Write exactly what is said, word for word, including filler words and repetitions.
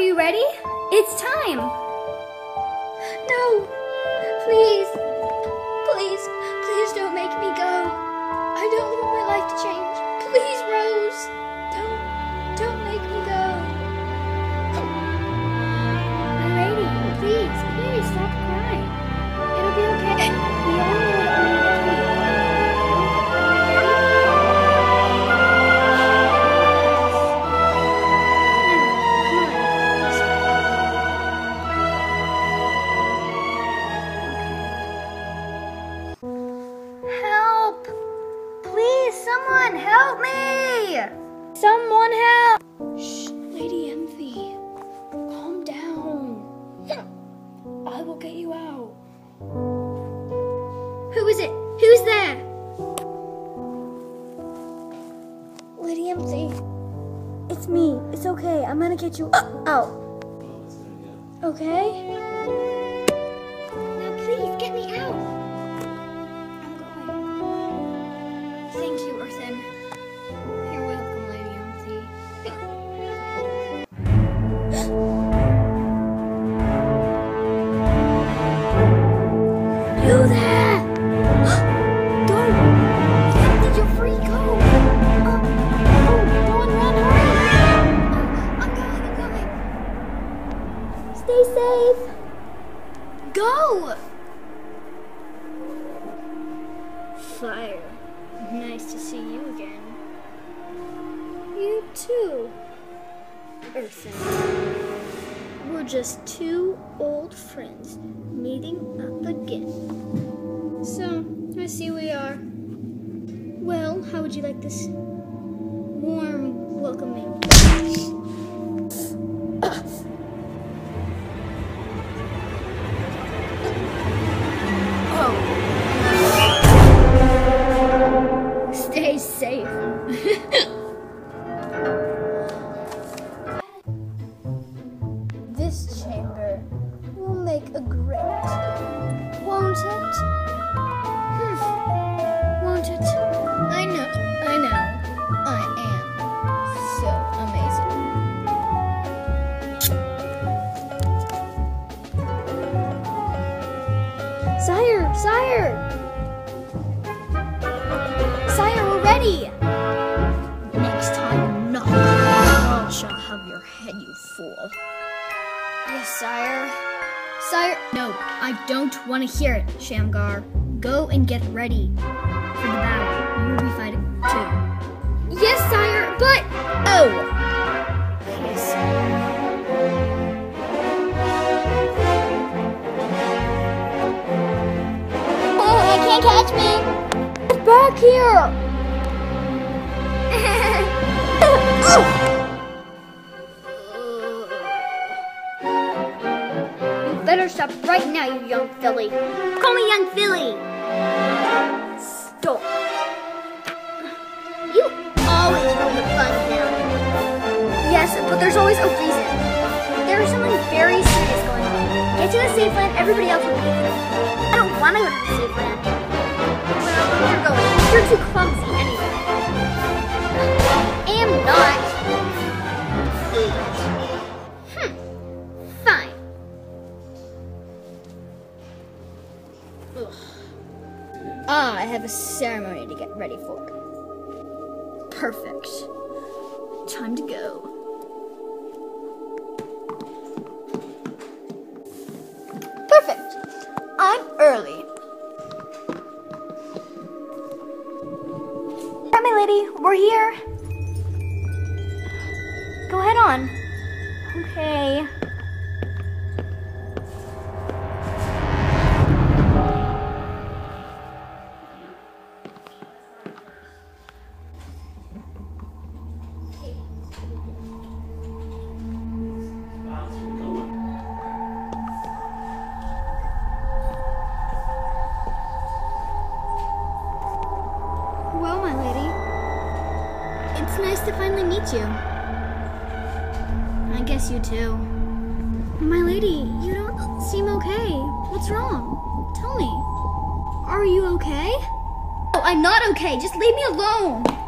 you ready? It's time. No, please, please, please don't make me go. I don't want my life to change. Please, Rose, don't, don't make me go. My lady, please, please stop crying. It'll be okay. We all know what we need to do. Help! Please, someone help me! Someone help! Shh, Lady Envy, calm down. I will get you out. Who is it? Who's there? Lady Envy, it's me. It's okay. I'm gonna get you out. Okay? Now please, get me out. Thank you, Earthen. You're welcome, Lady Empty. You there? Go! Empty, you're free, go! Oh, oh, go and run, hurry! Oh, I'm going, I'm going. Stay safe. Go! Fire. Nice to see you again. You too. Earthen. We're just two old friends meeting up again. So, I see we are. Well, how would you like this warm welcoming? Stay safe. This chamber will make a grate, won't it? Hmm. Won't it? I know, I know. I am so amazing. Sire, sire! Sire, we're ready! Next time, not. I shall have your head, you fool. Yes, sire. Sire, no, I don't want to hear it, Shamgar. Go and get ready for the battle. You will be fighting too. Yes, sire, but... Oh! Yes, sire. Oh, you can't catch me. Get back here! You better stop right now, you young filly. Call me young filly. Stop. You always ruin the fun now. Yes, but there's always a reason. There is something very serious going on. Get to the safe land, everybody else will leave. I don't want to go to the safe land. Well, you're going. You're too clumsy anyway. I am not. Hmm. Fine. Ugh. Ah, I have a ceremony to get ready for. Perfect. Time to go. Perfect. I'm early. Hi, my lady. We're here. Go ahead on. Okay. Well, my lady, it's nice to finally meet you. I guess you too. My lady, you don't seem okay. What's wrong? Tell me. Are you okay? Oh, I'm not okay. Just leave me alone.